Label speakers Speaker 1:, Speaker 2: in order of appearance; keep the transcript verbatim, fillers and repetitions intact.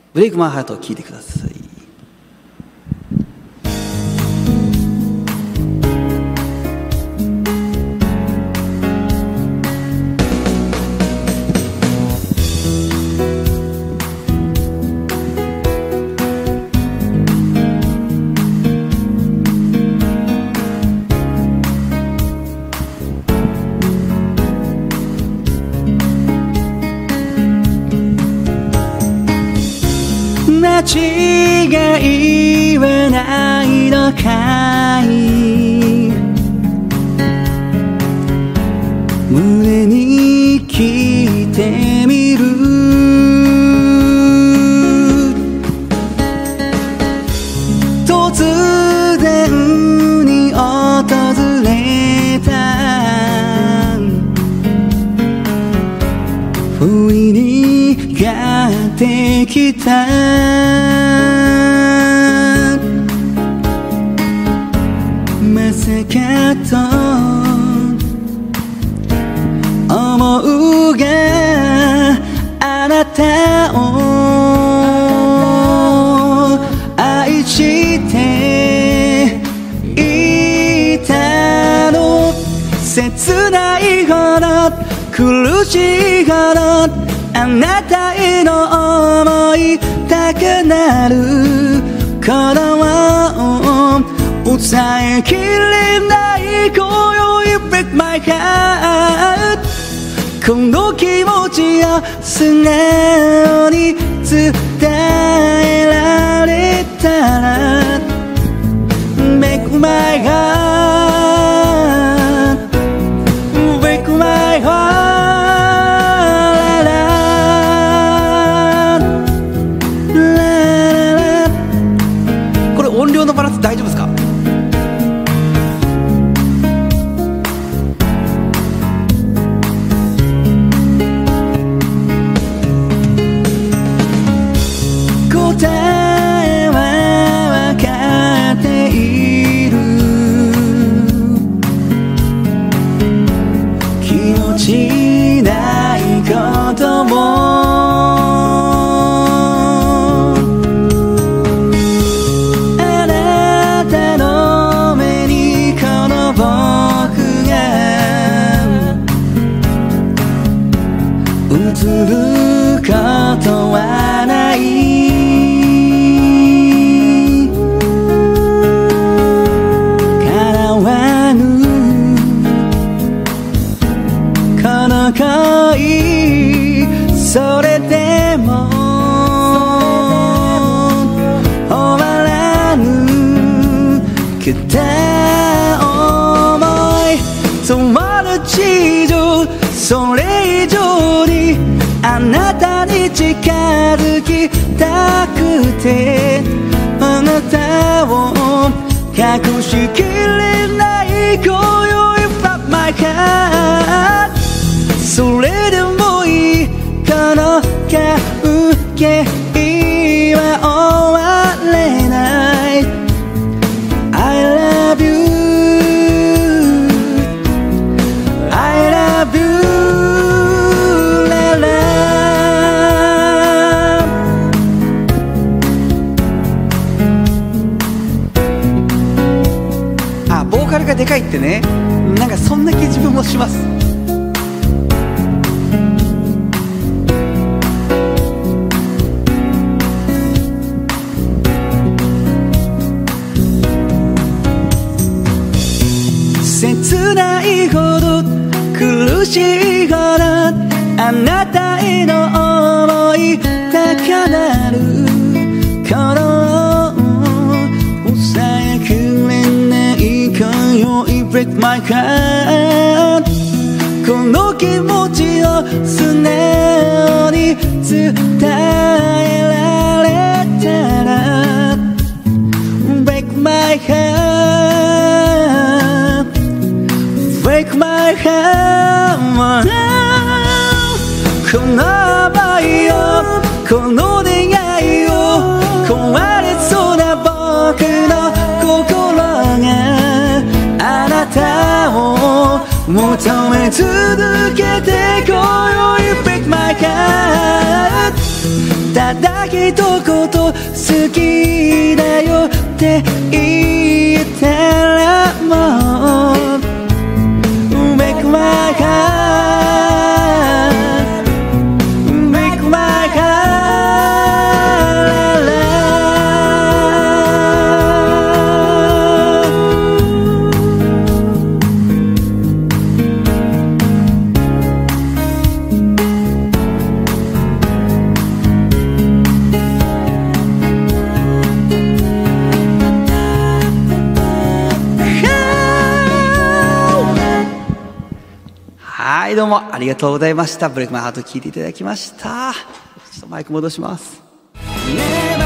Speaker 1: ブレイクマイハートを聴いてください。
Speaker 2: 間違いはないのかい、胸に聞いてみる。突然に訪れた不意にやってきたまさかと思うが、あなたを愛していたの。切ないほど苦しいほどあなたへの思いたくなることを抑えきれない今宵 Break my heart。 この気持ちを素直に伝えられたら Break my heart Break my heart。
Speaker 1: 音量のバランス大丈夫ですか？
Speaker 2: 答えは分かっている。気持ちないことも映ることはない叶わぬこの恋、それでも終わらぬ片思い。友達以上それ以上にあなたに近づきたくて、あなたを隠しきれない今宵 Flap my heart。 それでもいいこの関係は終われない。 I love you I love you
Speaker 1: ボーカルがでかいってね、なんかそんな気自分もします。
Speaker 2: 切ないほど苦しいほどあなたへの想い高鳴るこの抑えきれない今宵 Break my heart。 この気持ちを素直に伝えられたら Break my heart Break my heart。 この想いをこの願いを壊れそうな僕の心があなたを求め続けて今宵 Break my heart。 ただ一言好きだよって言ったらもう Make my heart Make my heart
Speaker 1: はい、どうもありがとうございました。ブレイクマイハート聞いていただきました。ちょっとマイク戻します。